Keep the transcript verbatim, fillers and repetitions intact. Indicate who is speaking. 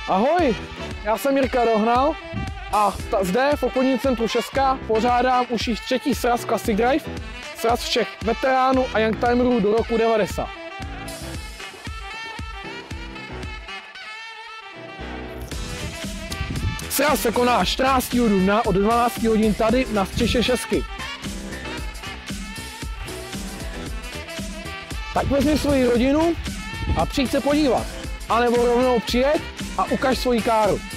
Speaker 1: Ahoj, já jsem Jirka Dohnal a zde v obchodním centru Šeska pořádám už již třetí sraz Classic Drive, sraz všech veteránů a youngtimerů do roku devadesát. Sraz se koná čtrnáctého dubna od dvanácti hodin tady na střeše Šesky. Tak vezmi svoji rodinu a přijď se podívat, anebo rovnou přijeď a ukaž svoji káru.